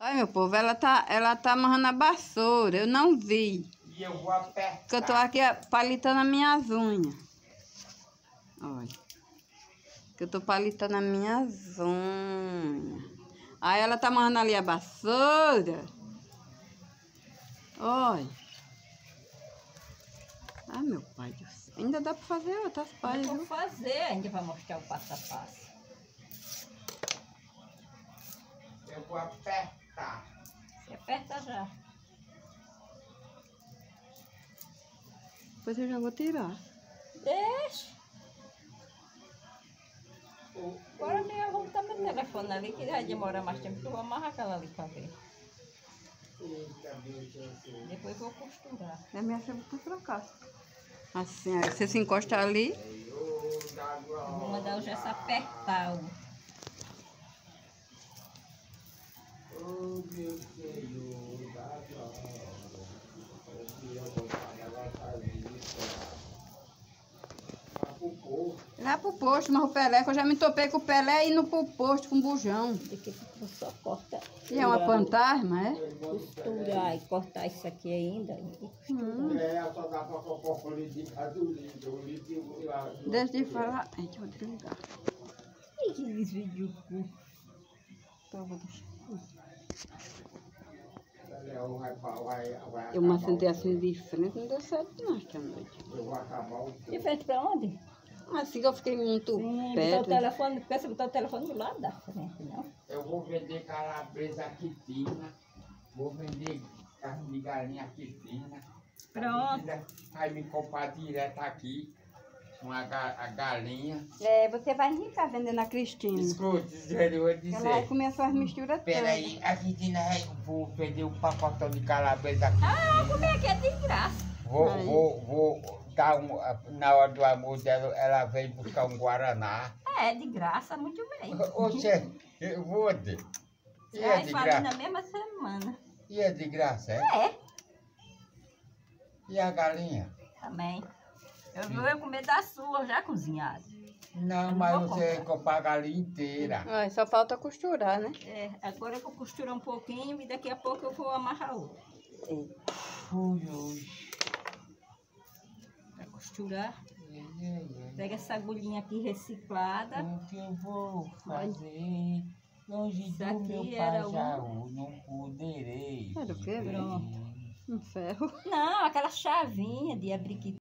Olha, meu povo, ela tá amarrando a vassoura. Eu não vi. E eu vou apertar. Porque eu tô aqui palitando as minhas unhas. Olha. Que eu tô palitando as minhas unhas. Aí ela tá amarrando ali a vassoura. Olha. Ah, meu pai do céu. Ainda dá pra fazer outras páginas. Vou fazer, ainda vai mostrar o passo a passo. Eu vou apertar. Você aperta já. Depois eu já vou tirar. Deixa. Agora mesmo eu vou botar meu telefone ali, que vai demorar mais tempo, que eu vou amarrar aquela ali pra ver. Depois eu vou costurar. É minha filha pra trocar. Assim, aí você se encosta ali. Eu vou mandar o gesso apertar. Oh, meu Senhor, da glória. Lá pro posto, mas o Pelé, que eu já me topei com o Pelé indo pro posto com o bujão. Daqui eu só corta. E é uma fantasma, é? Costurar e cortar isso aqui ainda. Só dá pra colocar de gasolina. Deixa de falar. Ai, deixa eu desligar. Ih, que desvio o cu. Então, eu vou deixar. Eu Eu me sentei assim de frente, não deu certo não, esta noite. Eu vou acabar o De frente pra onde? Assim que eu fiquei muito Sim, botar o perto. telefone, porque você botar o telefone do lado da frente, não? Eu vou vender calabresa aqui fina. Vou vender carne de galinha aqui fina. Pronto. Vai me comprar direto aqui com a galinha. É, você vai enricar vendendo a Cristina. Escute, eu vou Ela vai dizer. comer essas misturas todas. Peraí, a Cristina, vou vender um pacotão de calabresa aqui. Ah, como é que é de graça? Vou dar na hora do almoço dela, ela vem buscar um Guaraná. É, de graça, muito bem. Oxe, eu vou ter. E é Sai de farinha graça? na mesma semana. E é de graça, é? É, E a galinha? também. Eu vou comer da sua, já cozinhada. Não, Eu mas não vou você comprar a galinha inteira. Ai, só falta costurar, né? É, agora eu vou costurar um pouquinho e daqui a pouco eu vou amarrar outra. Ui. Pra costurar, pega essa agulhinha aqui reciclada. O que eu vou fazer? Longe Isso do aqui meu era pajaú, não poderei. Era o quê? Pronto. Um ferro. Não, aquela chavinha de abrir que